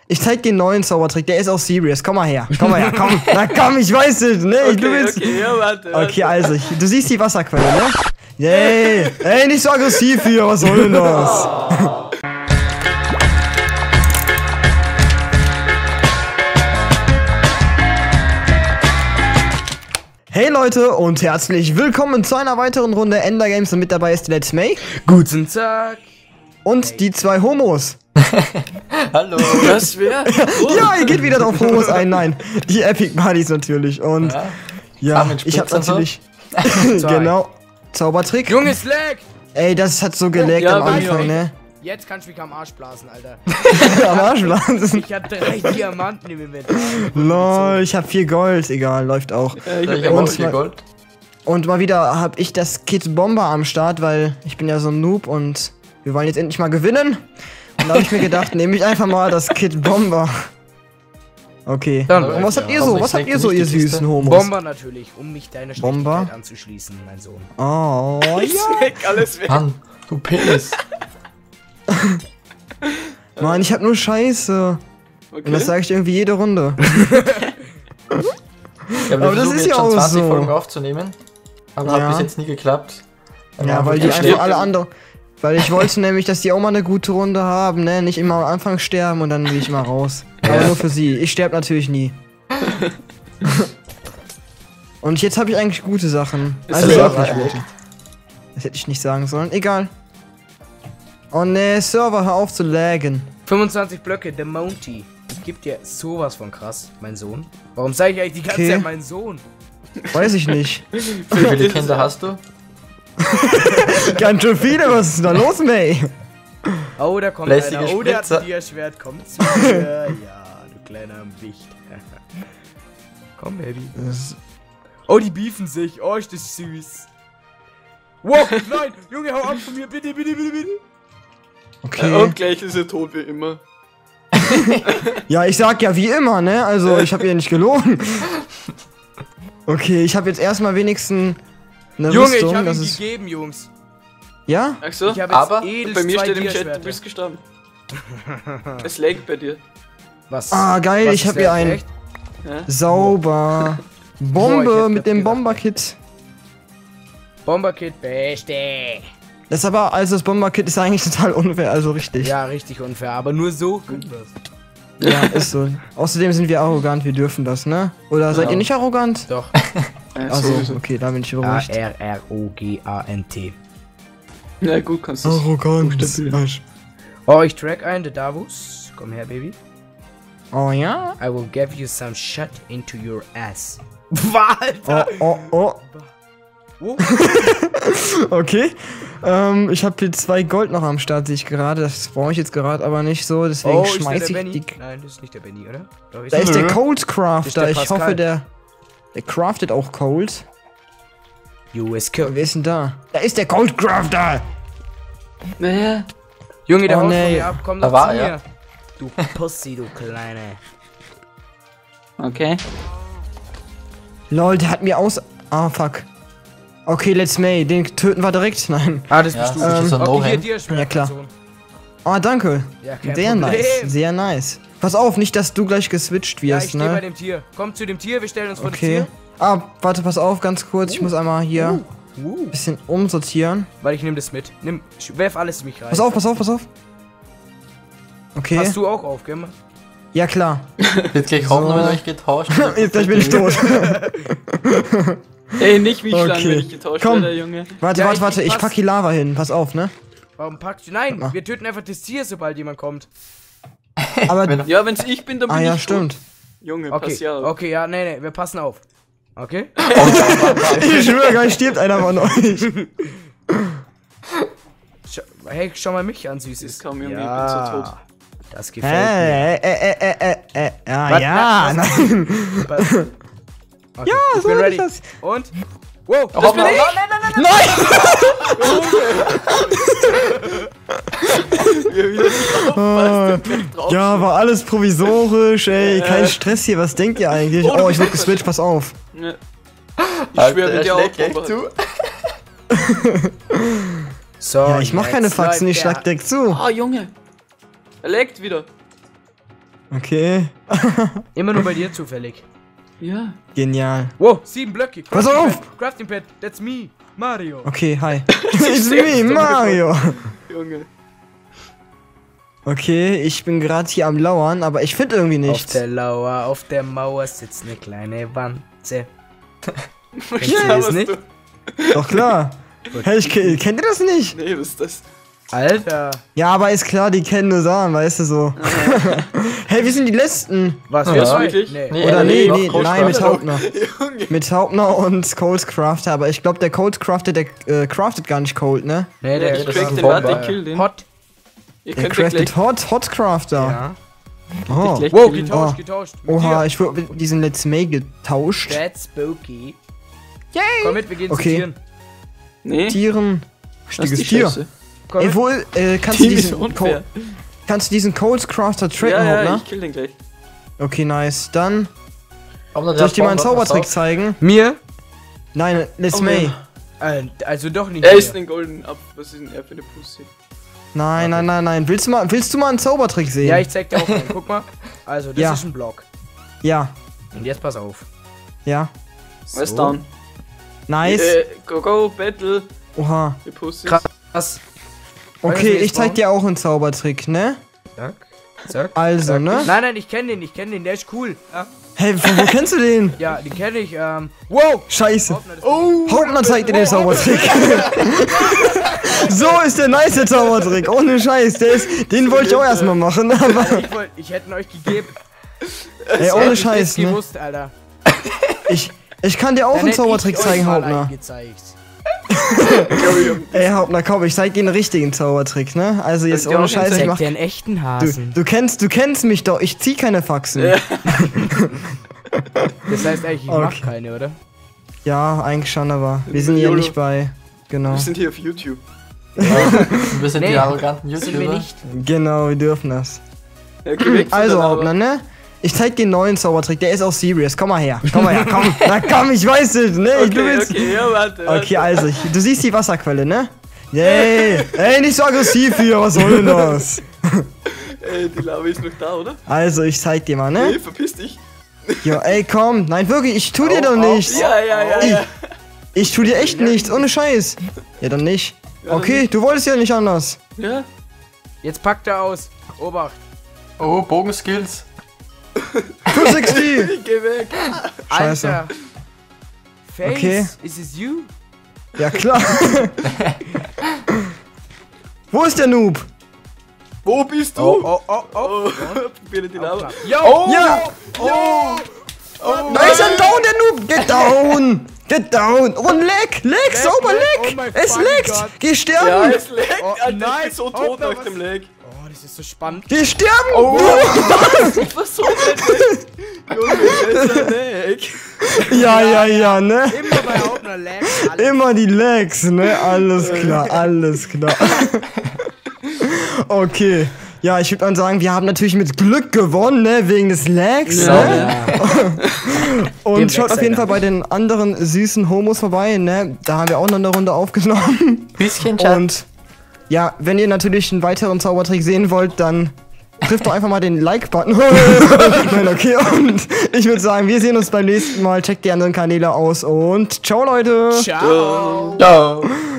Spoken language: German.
Ich zeig dir einen neuen Zaubertrick, der ist auch serious. Komm mal her, komm. Na komm, ich weiß es, ne? Okay, Du willst... okay, ja, warte. Okay, also, du siehst die Wasserquelle, ne? Yay! Ey, nicht so aggressiv hier, was soll denn das? Hey Leute und herzlich willkommen zu einer weiteren Runde Ender Games und mit dabei ist Let's May. Guten Tag. Und die zwei Homos. Hallo. Das wer? Oh. Ja, ihr geht wieder auf Homos ein, nein. Die Epic Buddies natürlich und ja, ich hab natürlich, genau, Zaubertrick. Junge, es lag. Ey, das hat so geleckt Ja, am bei mir Anfang, auch. ne? Jetzt kannst du mich am Arsch blasen, Alter. Am Arsch blasen. Ich hab 3 Diamanten im Inventar. Lol, ich hab 4 Gold, egal, läuft auch. Ich hab Und auch zwar- 4 Gold. Und mal wieder hab ich das Kit Bomber am Start, weil ich bin ja so ein Noob und wir wollen jetzt endlich mal gewinnen. Und da hab ich mir gedacht, nehme ich einfach mal das Kit Bomber. Okay. Dann Und was habt ihr ja. so? Hoffentlich Was habt schmeckt ihr so, nicht ihr die Kiste. süßen Homos? Bomber natürlich, um mich deiner Bomber? Schlechtigkeit anzuschließen, mein Sohn. Oh, Ich ja. weg alles weg. Mann, du Penis. Mann, ich hab nur Scheiße. Und das Okay. sage ich irgendwie jede Runde. Ja, Aber das ist ja auch schon 20 so. Folgen aufzunehmen. Aber Ja. hat bis jetzt nie geklappt. Ja, weil die Ja, einfach stimmt. alle anderen... Weil ich wollte nämlich, dass die auch mal eine gute Runde haben, ne? Nicht immer am Anfang sterben und dann will ich mal raus. Aber nur für sie. Ich sterbe natürlich nie. Und jetzt habe ich eigentlich gute Sachen. Ist Also das doch auch nicht gute. Das hätte ich nicht sagen sollen. Egal. Oh ne, Server, hör auf zu laggen. 25 Blöcke, The Mounty. Das gibt dir sowas von krass, mein Sohn. Warum sage ich eigentlich die ganze Okay. Zeit mein Sohn? Weiß ich nicht. Wie viele Kinder hast du? Ganz schön viele, was ist denn da los, May? Oh, da kommt Lässige einer. Oh, der hat Spritzer. ein Dia-Schwert. Komm zu mir. Ja, du kleiner Wicht. Komm, Baby. Oh, die beefen sich. Oh, ist das süß. Wow, nein. Junge, hau ab von mir. Bitte, bitte, bitte, bitte. Okay. Und gleich ist er tot wie immer. Ja, ich sag ja wie immer, ne? Also, ich habe ihr nicht gelogen. Okay, ich habe jetzt erstmal wenigstens eine Junge, Rüstung. ich hab Das ihn ist, gegeben, Jungs. ja? Ach so? Ich hab Aber jetzt Bei mir zwei steht im Chat, du Dia-Schwerter. bist gestorben. Es lag bei dir. Was? Ah, geil, Was ich ist hab der hier einen. echt? Ja? Sauber. Boah, ich Bombe hätte mit dem gedacht. Bomberkit. Bomberkit, beste. Das aber, also das Bomberkit ist eigentlich total unfair, also richtig. Ja, richtig unfair, aber nur so können wir's. Ja, ist so. Außerdem sind wir arrogant, wir dürfen das, ne? Oder seid Ja. ihr nicht arrogant? Doch. Achso, sowieso. okay, da bin ich beruhigt. A-R-R-O-G-A-N-T. Na gut, kannst du. Arrogant. Buchstabieren. Oh, ich track ein, der Davos. Komm her, Baby. Oh ja? I will give you some shot into your ass. Alter! Oh, oh, Oh. okay. Ich habe hier 2 Gold noch am Start, sehe ich gerade. Das brauche ich jetzt gerade aber nicht so, deswegen Oh, ist der schmeiß der ich Benny? die. Nein, das ist nicht der Benny, oder? Doch, Da ist der Nö. Cold Das ist Crafter. der Ich Pascal. hoffe, der craftet auch Cold. US Kill. Wer ist denn da? Da ist der Cold Crafter! Naja. Junge, der Oh, haut nee. von mir ab. Komm Da doch war zu er. mir. Du Pussy, du Kleine. Okay. Lol, der hat mir aus. Ah, fuck. Okay, Let's May. Den töten wir direkt. Nein. Ah, das Ja, bist du. das ist so ein Okay, No-Hand. dir Schwert, Ja, klar. Sohn. Ah, danke. Ja, kein Sehr Problem. nice. Sehr nice. Pass auf, nicht, dass du gleich geswitcht Ja, ich wirst, stehe bei ne? dem Tier. Komm zu dem Tier, wir stellen uns vor das Okay. Tier. Ah, warte, pass auf, ganz kurz. Ich muss einmal hier Uh. ein bisschen umsortieren. Weil ich nehme das mit. Werf alles in mich rein. Pass auf, pass auf, pass auf. Okay. Passt du auch auf, gell? Ja, klar. Wird gleich So. Hauptnummer mit euch getauscht. Jetzt gleich bin ich tot. Ey, nicht wie schlagen, Okay. wenn ich getauscht Komm. werde, Junge. Warte, Ja, warte, ich pass- pack die Lava hin. Pass auf, ne? Warum packst du? Nein, Ah. wir töten einfach das Tier, sobald jemand kommt. Aber. Wenn- Ja, wenn's ich bin, dann bin Ah, ich ja, tot. stimmt. Junge, Okay, pass ja auf. okay, ja, nee, wir passen auf. Okay? Ich schwöre, gleich stirbt einer von euch. Hey, schau mal mich an, Das Süßes. kam Junge, ich bin so tot. Das gefällt mir. Ja, Was? ja, Was? nein. Okay, Ja, ich so bin ist ready. das. Und? Wow, das Hoppla, bin ich! Nein! Wir wieder nicht aufpassen, gleich drauf. Ja, war alles provisorisch, ey. Kein Stress hier, was denkt ihr eigentlich? Oh, du Oh, ich bist werd geswitcht, pass auf. Ja. Ich Alter, schwöre er mit dir schlägt gleich auch, zu. So, Ja, ich mach keine jetzt Faxen, ich läuft schlag direkt zu. Ah, Junge. Er leckt wieder. Okay. Immer nur bei dir zufällig. Ja. Genial. Wow, 7 Blöcke. Pass auf! Crafting Pad, that's me, Mario. Okay, hi. It's me, Mario. Junge. Okay, ich bin gerade hier am Lauern, aber ich finde irgendwie Auf nichts. der Lauer, auf der Mauer sitzt eine kleine Wanze. Was ihr das laberst nicht? du? Doch klar. Hey, kennt ihr das nicht? Nee, was ist das? Alter. Ja, aber ist klar, die kennen nur Sachen, weißt du so. Hey, wir sind die Letzten. Was, Ja. wir zwei? Wirklich? Nee. Oder nee, nee, noch nein, mit Coldcrafter. Hauptner. Junge. Mit Hauptner und Coldcrafter, aber ich glaube, der Coldcrafter, der craftet gar nicht Cold, ne? Nee, Ja, der ich das crack ist ein den, Bomber. warte, kill den. Hot. Ihr Der könnt ja gleich. craftet Hotcrafter. Ja. Oh. gleich Wow, killen. getauscht, Oh. getauscht. Mit Oha, dir. ich wurde mit diesem Let's May getauscht. That's spooky. Yay! Komm mit, wir gehen Okay. zu Tieren. Nee, Tieren. das ist die Richtiges Tier. Scheiße. Komm Ey, mit. wohl, kannst du Team ist diesen, unfair. kannst du diesen Coldcrafter tracken, Ja, ja, Hauptner? ich kill den gleich. Okay, nice. Dann Aber soll ich dir mal einen Bomber, pass Zaubertrick auf. zeigen? Mir? Nein, Let's Oh, May. ja. Also doch nicht Er mir. ist den Golden ab. Was ist denn er für eine Pussy? Nein, nein, nein, nein. Willst du mal einen Zaubertrick sehen? Ja, ich zeig dir auch einen. Guck mal. Also, das Ja. ist ein Block. Ja, Und jetzt pass auf. ja. Was down? Nice. Go, Battle. Oha. Die Pussy. Krass. Okay, Weißt du, ich zeig dir auch einen Zaubertrick, ne? Zack. Zack. Also, zack. ne? Nein, ich kenne den, der ist cool. Ja, Hey, wo kennst du den? ja den kenne ich. Wow! Scheiße. Hoppla, das- Hauptmann zeigt dir den Zaubertrick. So ist der nice Zaubertrick. Ohne Scheiß. Den wollte ich auch erstmal machen, aber. Ich hätte ihn euch gegeben. Ey, ohne Scheiß, Ich ne? gewusst, Alter. Ich kann dir auch Dann einen hätte Zaubertrick ich euch zeigen, mal Hauptner. einen gezeigt. Ey, Hauptner, komm, ich zeig dir einen richtigen Zaubertrick, ne? Also jetzt Soll ich dir ohne auch Scheiß, einen ich Zeig mach. dir einen echten Hasen. Du kennst mich doch. Ich zieh keine Faxen. Ja. Das heißt eigentlich, ich Okay. mach keine, oder? Ja, eigentlich schon, aber wir sind ja YOLO. nicht bei. Genau. Wir sind hier auf YouTube. Wir sind Nee, die arroganten Sind wir YouTuber. nicht. Genau, wir dürfen das. Ja, geh weg von Also, der Lava. Hauptner, ne? Ich zeig dir einen neuen Zaubertrick, der ist auch serious. Komm mal her, komm. Na komm, ich weiß es, ne? Du Okay, willst. okay, ja, warte. Okay, also, du siehst die Wasserquelle, ne? Yay! Ey, nicht so aggressiv hier, was soll denn das? Ey, die Lava ist noch da, oder? Also, ich zeig dir mal, Nee, ne? verpiss dich. Ja, ey, komm. Nein, wirklich, ich tu dir doch nichts. Ja, ja, ja. Ich tu dir echt nichts, ohne Scheiß. Ja, dann nicht. Okay, du wolltest ja nicht anders. Ja? Jetzt packt er aus. Obacht. Oh, Bogenskills. 260! Geh weg. Scheiße. Alter. Face, Okay. is it you? Ja, klar. Wo ist der Noob? Wo bist du? Oh. Oh, bitte die Lava. Yo! Ja! Da ist ein Down, der Noob! Get down! Get down! Und leck! Leck! Sauber leck. leck! Oh mein Es fucking leckt! Gott. Geh Ja, sterben! es leckt. Oh, Alter, ich nein. bin so Oh, tot da nach was- dem Lag. Oh, das ist so spannend. Geh sterben! Was soll denn? Junge, das ist ein Lag. Ja, ne? Immer bei Hauptner Lag. alles. Immer die Legs, ne? Alles klar, alles klar. Okay. Ja, ich würde mal sagen, wir haben natürlich mit Glück gewonnen, ne? Wegen des Lags, Ja, ne? Und Dem schaut Lag auf jeden sei Fall bei den anderen süßen Homos vorbei, ne? Da haben wir auch noch eine Runde aufgenommen. Bisschen Chat. Und ja, wenn ihr natürlich einen weiteren Zaubertrick sehen wollt, dann trifft doch einfach mal den Like-Button. Nein, okay. Und ich würde sagen, wir sehen uns beim nächsten Mal. Checkt die anderen Kanäle aus und ciao, Leute. Ciao. Ciao.